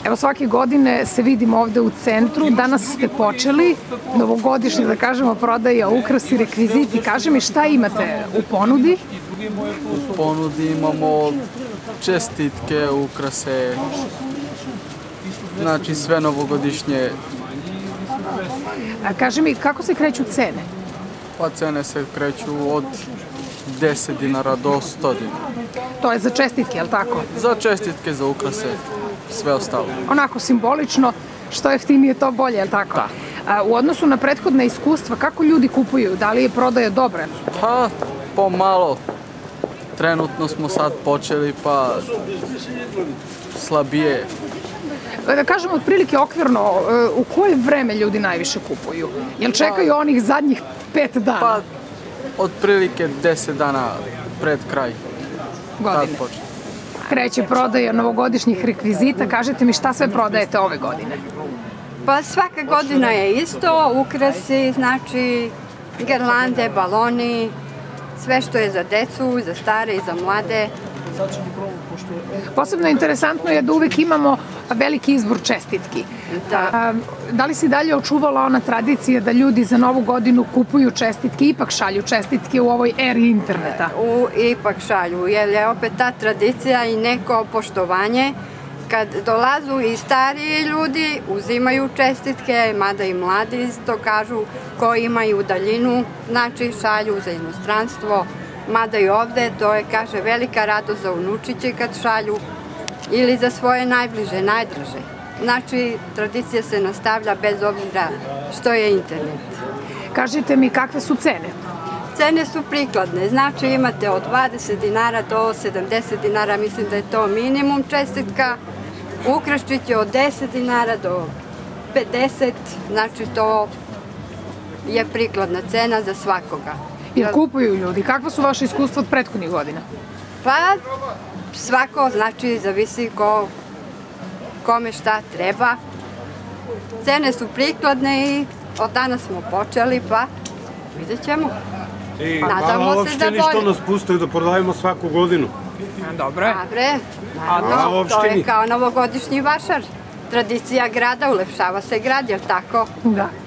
Evo, svake godine se vidimo ovde u centru, danas ste počeli, novogodišnje, da kažemo, prodaja, ukrasi, rekviziti. Kaži mi, šta imate u ponudi? U ponudi imamo čestitke, ukrase, znači sve novogodišnje. A kaži mi, kako se kreću cene? Pa cene se kreću od 10 dinara do 100 dinara. To je za čestitke, je li tako? Za čestitke, za ukrase, sve ostalo. Onako simbolično, što jeftinije to bolje, je li tako? Da. U odnosu na prethodna iskustva, kako ljudi kupuju? Da li je prodaja dobra? Pa, pomalo. Trenutno smo sad počeli, pa slabije. Da kažemo otprilike okvirno, u koje vreme ljudi najviše kupuju? Jel čekaju onih zadnjih 5 dana? Pa, otprilike 10 dana pred kraj. Godine. Kreće prodaja novogodišnjih rekvizita. Kažete mi, šta sve prodajete ove godine? Pa svaka godina je isto, ukrasi, znači girlande, baloni, sve što je za decu, za stare i za mlade. Posebno interesantno je da uvek imamo veliki izbor čestitki. Da li si dalje očuvala ona tradicija da ljudi za novu godinu kupuju čestitke, ipak šalju čestitke u ovoj eri interneta? Ipak šalju, jer je opet ta tradicija i neko poštovanje. Kad dolazu i stariji ljudi, uzimaju čestitke, mada i mladi to kažu, koji imaju daljinu, znači šalju za inostranstvo, mada i ovde, to je, kaže, velika radost za unučiće kad šalju ili za svoje najbliže, najdraže. Znači, tradicija se nastavlja bez obzira što je internet. Kažite mi, kakve su cene? Cene su prikladne, znači imate od 20 dinara do 70 dinara, mislim da je to minimum čestitka. Ukraščić je od 10 dinara do 50, znači to je prikladna cena za svakoga. Jer kupuju ljudi, kakva su vaše iskustva od prethodnih godina? Pa svako, znači zavisi kome šta treba. Cene su prikladne i od danas smo počeli, pa vidjet ćemo. Nadamo se da bolje. Što nas pustaju da prodajemo svaku godinu? Dobro je. Dobre, naravno, to je kao novogodišnji vašar. Tradicija grada, ulepšava se grad, jel tako? Da.